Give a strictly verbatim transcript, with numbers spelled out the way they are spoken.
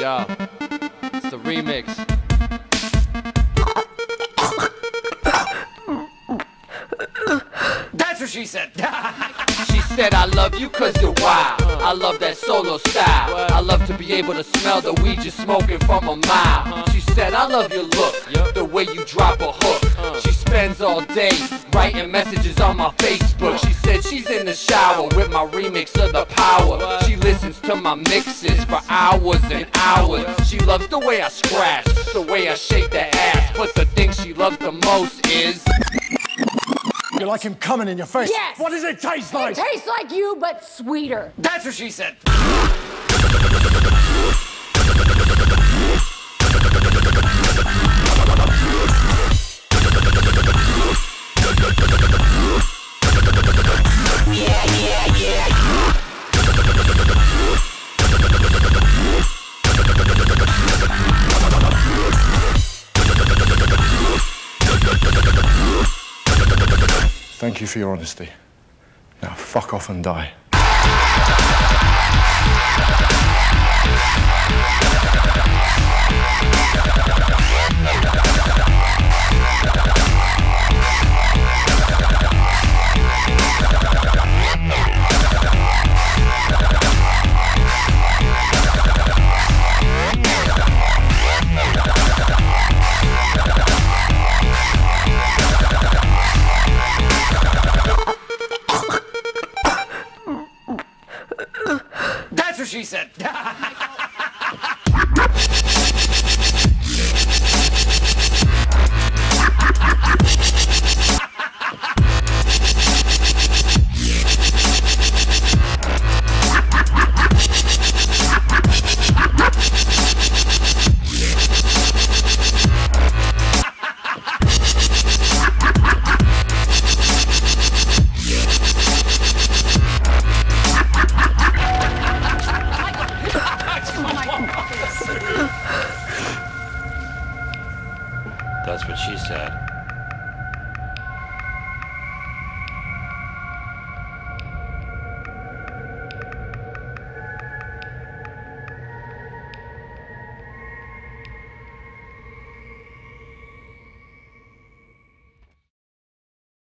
Yo, it's the remix. That's what she said. She said, I love you cause you're wild. I love that solo style. I love to be able to smell the weed you're smoking from a mile. She said, I love your look, the way you drop a hook. She spends all day writing messages on my Facebook. She said she's in the shower with my remix of The Power. She listens to my mixes for hours and hours. She loves the way I scratch, the way I shake that ass. But the thing she loves the most is... You like him coming in your face? Yes! What does it taste like? It tastes like you, but sweeter. That's what she said. Yeah, yeah, yeah. Thank you for your honesty. Now fuck off and die. That's what she said. That's what she said.